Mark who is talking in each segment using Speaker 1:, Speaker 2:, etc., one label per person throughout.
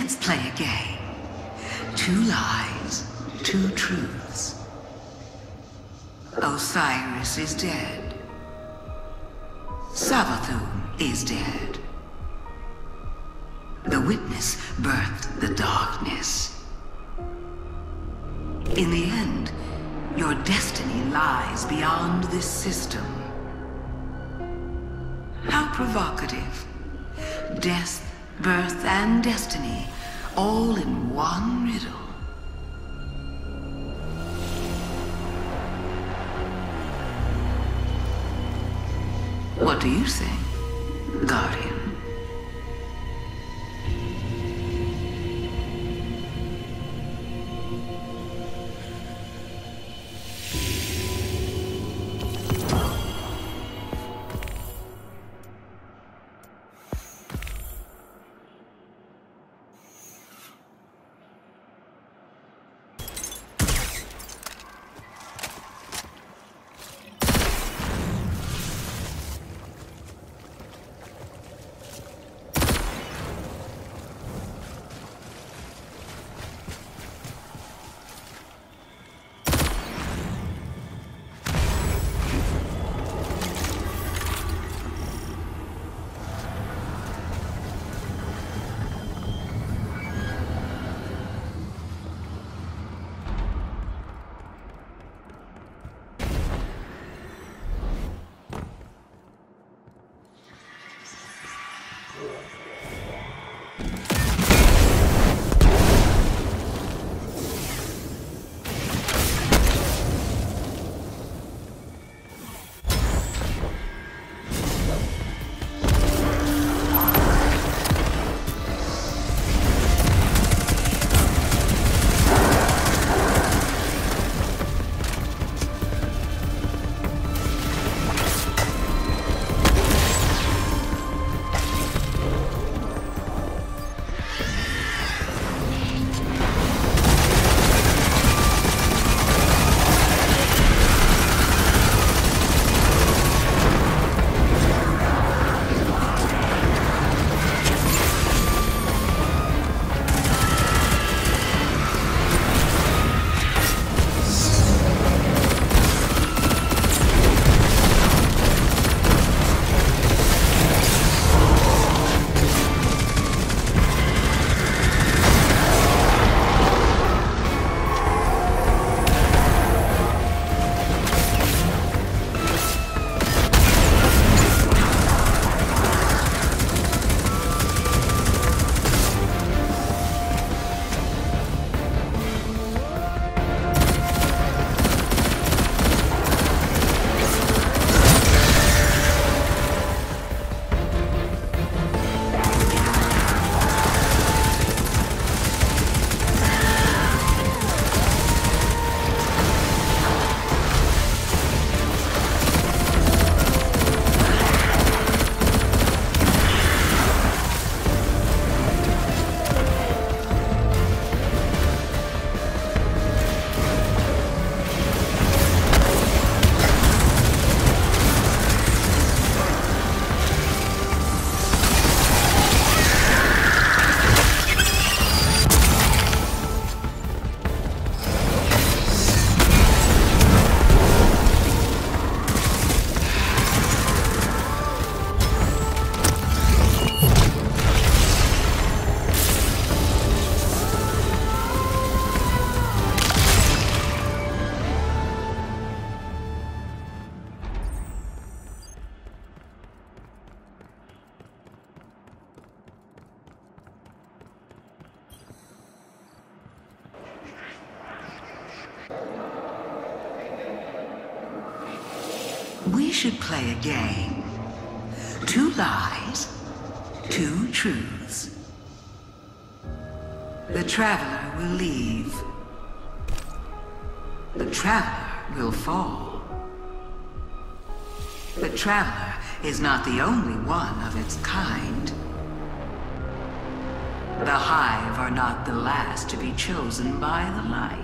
Speaker 1: Let's play a game. 2 lies, 2 truths. Osiris is dead. Savathun is dead. The witness birthed the darkness. In the end, your destiny lies beyond this system. How provocative. Death, birth, and destiny, all in one riddle. What do you think, Guardian? We should play a game. 2 lies, 2 truths. The Traveler will leave. The Traveler will fall. The Traveler is not the only one of its kind. The Hive are not the last to be chosen by the light.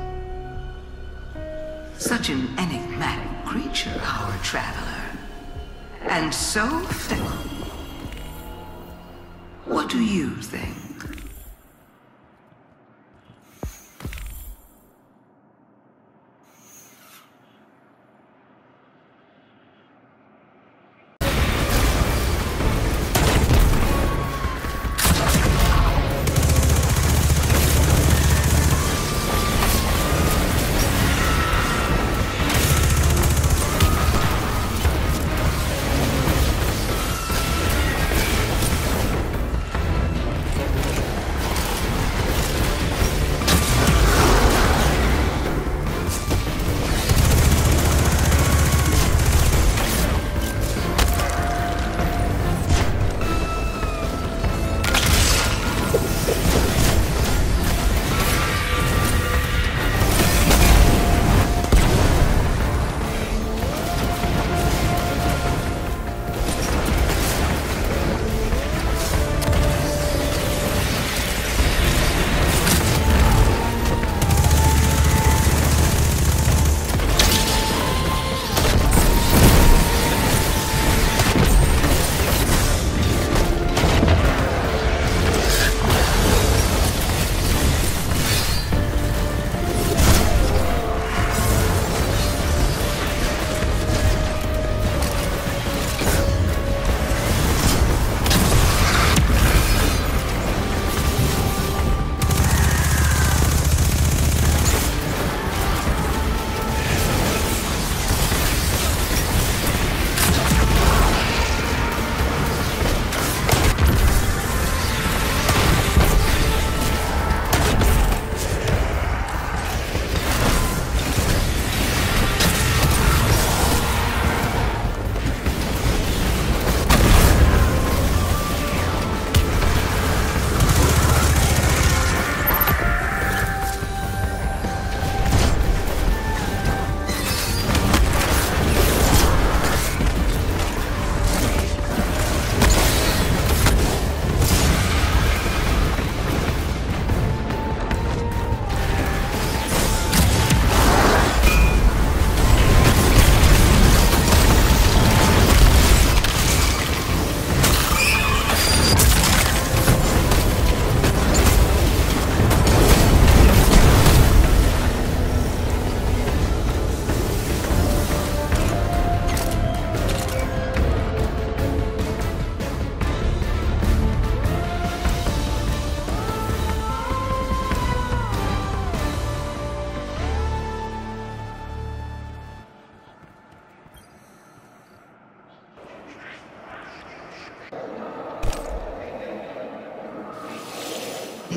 Speaker 1: Such an enigmatic creature, our Traveler. And so fickle. What do you think?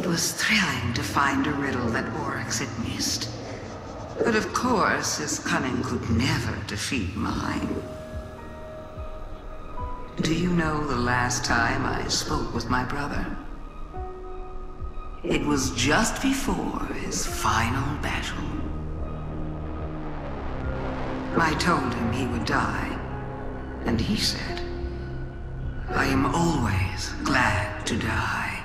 Speaker 1: was thrilling to find a riddle that Oryx had missed. But of course, his cunning could never defeat mine. Do you know the last time I spoke with my brother? It was just before his final battle. I told him he would die, and he said, "I am always glad to die."